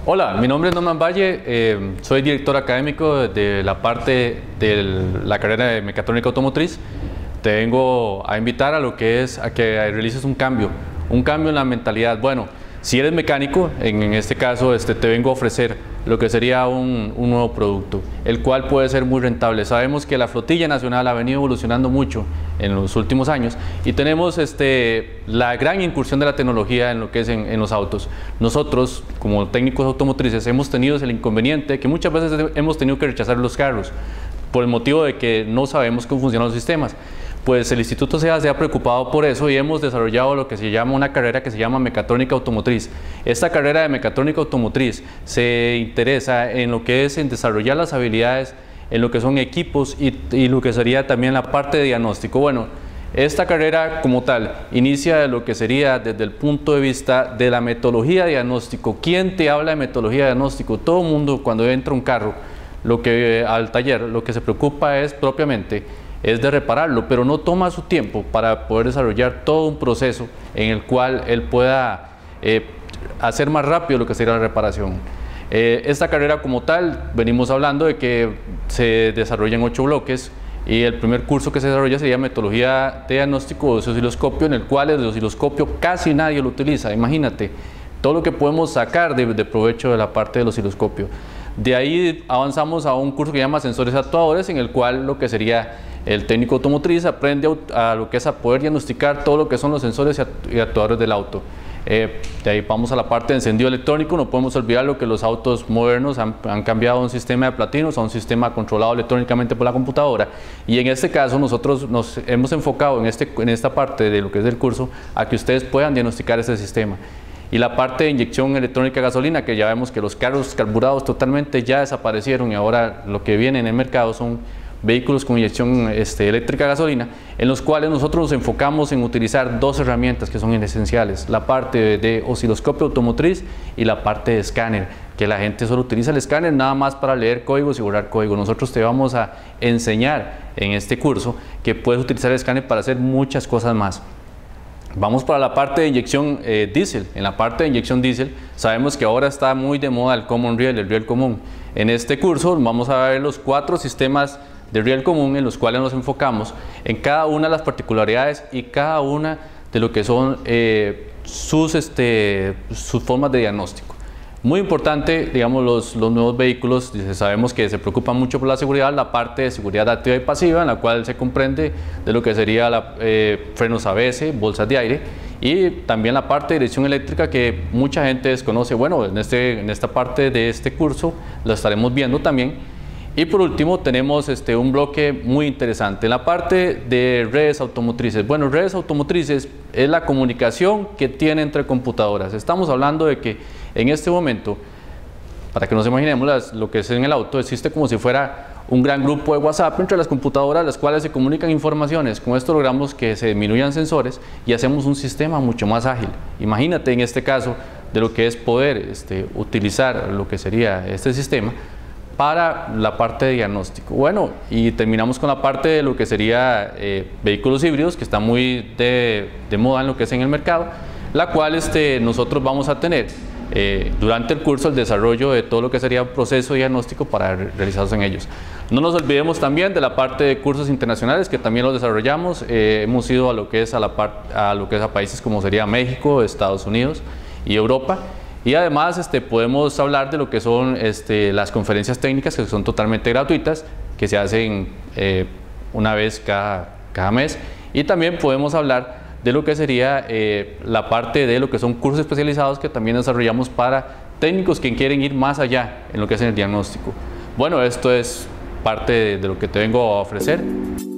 Hola, mi nombre es Norman Valle, soy director académico de la parte de la carrera de mecatrónica automotriz. Te vengo a invitar a lo que es a que realices un cambio en la mentalidad. Bueno, si eres mecánico, en este caso te vengo a ofrecer lo que sería un nuevo producto, el cual puede ser muy rentable. Sabemos que la flotilla nacional ha venido evolucionando mucho en los últimos años y tenemos la gran incursión de la tecnología en lo que es en los autos. Nosotros, como técnicos automotrices, hemos tenido el inconveniente que muchas veces hemos tenido que rechazar los carros por el motivo de que no sabemos cómo funcionan los sistemas. Pues el Instituto SEA se ha preocupado por eso y hemos desarrollado lo que se llama una carrera que se llama mecatrónica automotriz. Esta carrera de mecatrónica automotriz se interesa en lo que es en desarrollar las habilidades en lo que son equipos y lo que sería también la parte de diagnóstico. Bueno, esta carrera como tal inicia de lo que sería desde el punto de vista de la metodología de diagnóstico. ¿Quién te habla de metodología de diagnóstico? Todo el mundo cuando entra un carro al taller lo que se preocupa es propiamente de repararlo, pero no toma su tiempo para poder desarrollar todo un proceso en el cual él pueda hacer más rápido lo que sería la reparación. Esta carrera como tal, venimos hablando de que se desarrolla en 8 bloques y el primer curso que se desarrolla sería metodología de diagnóstico de osciloscopio, en el cual el osciloscopio casi nadie lo utiliza. Imagínate todo lo que podemos sacar de provecho de la parte del osciloscopio. De ahí avanzamos a un curso que se llama sensores actuadores, en el cual lo que sería el técnico automotriz aprende a lo que es a poder diagnosticar todo lo que son los sensores y actuadores del auto. De ahí vamos a la parte de encendido electrónico. No podemos olvidar lo que los autos modernos han cambiado de un sistema de platinos a un sistema controlado electrónicamente por la computadora, y en este caso nosotros nos hemos enfocado en esta parte de lo que es el curso a que ustedes puedan diagnosticar ese sistema. Y la parte de inyección electrónica de gasolina, que ya vemos que los carros carburados totalmente ya desaparecieron y ahora lo que viene en el mercado son vehículos con inyección eléctrica de gasolina, en los cuales nosotros nos enfocamos en utilizar 2 herramientas que son esenciales: la parte de osciloscopio automotriz y la parte de escáner, que la gente solo utiliza el escáner nada más para leer códigos y borrar código. Nosotros te vamos a enseñar en este curso que puedes utilizar el escáner para hacer muchas cosas más. Vamos para la parte de inyección diésel. En la parte de inyección diésel sabemos que ahora está muy de moda el common rail, el riel común. En este curso vamos a ver los 4 sistemas de riel común en los cuales nos enfocamos en cada una de las particularidades y cada una de lo que son sus formas de diagnóstico. Muy importante, digamos, los nuevos vehículos, sabemos que se preocupan mucho por la seguridad, la parte de seguridad activa y pasiva, en la cual se comprende de lo que sería frenos ABS, bolsas de aire, y también la parte de dirección eléctrica, que mucha gente desconoce. Bueno, en esta parte de este curso lo estaremos viendo también. Y por último tenemos un bloque muy interesante en la parte de redes automotrices. Bueno, redes automotrices es la comunicación que tiene entre computadoras. Estamos hablando de que en este momento, para que nos imaginemos lo que es en el auto, existe como si fuera un gran grupo de WhatsApp entre las computadoras, las cuales se comunican informaciones. Con esto logramos que se disminuyan sensores y hacemos un sistema mucho más ágil. Imagínate en este caso de lo que es poder utilizar lo que sería este sistema para la parte de diagnóstico. Bueno, y terminamos con la parte de lo que sería vehículos híbridos, que está muy de moda en lo que es en el mercado, la cual nosotros vamos a tener durante el curso el desarrollo de todo lo que sería un proceso de diagnóstico para realizarse en ellos. No nos olvidemos también de la parte de cursos internacionales, que también los desarrollamos. Hemos ido a lo que es a países como sería México, Estados Unidos y Europa. Y además podemos hablar de lo que son las conferencias técnicas, que son totalmente gratuitas, que se hacen una vez cada mes. Y también podemos hablar de lo que sería la parte de lo que son cursos especializados que también desarrollamos para técnicos que quieren ir más allá en lo que es el diagnóstico. Bueno, esto es parte de lo que te vengo a ofrecer.